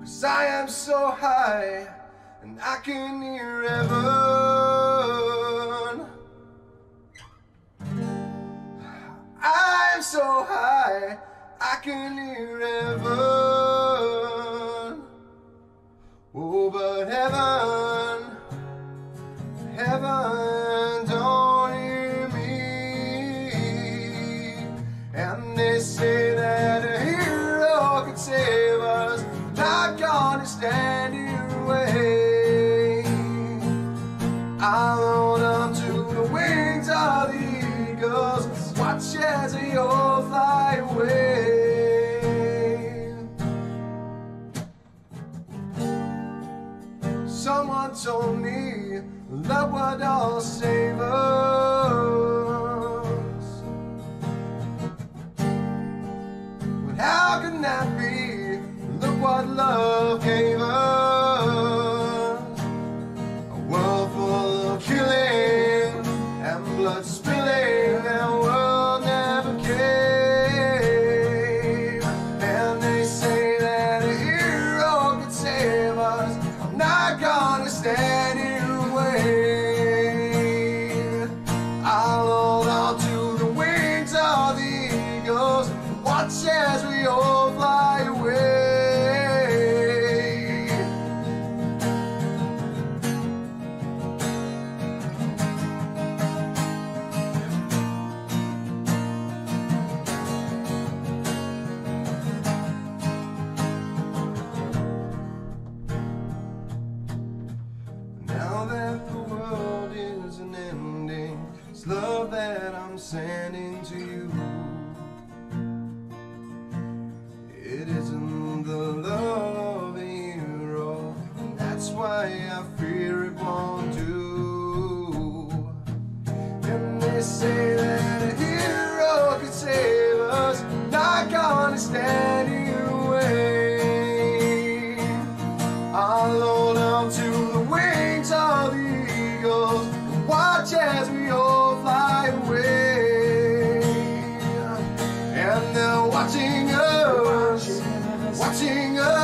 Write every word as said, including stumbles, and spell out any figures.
'cause I am so high and I can hear heaven. I am so high I can hear heaven. Oh, but heaven, heaven don't hear me. And they say that a hero could save us, not gonna stand your way. I'll hold on to the wings of the eagles, watch as they all fly away. Someone told me love would all save us, but how can that be? Look what love gave us. A world full of killing and blood spilling, that world never came. And they say that a hero could save us, I'm not gonna stand in your way. I'll hold on to the wings of the eagles, watch as we all fly away. Now that the world isn't ending, it's love that I'm sending to you. It isn't the love of a hero, and that's why I fear it won't do. And they say that a hero could save us, not gonna stand in your way. I'll hold on to the wings of the eagles, watch as we all fly away. And they're watching us, watching us.